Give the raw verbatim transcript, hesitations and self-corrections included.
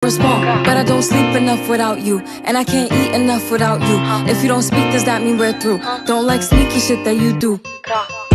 respond, but I don't sleep enough without you, and I can't eat enough without you. If you don't speak, does that mean we're through? Don't like sneaky shit that you do.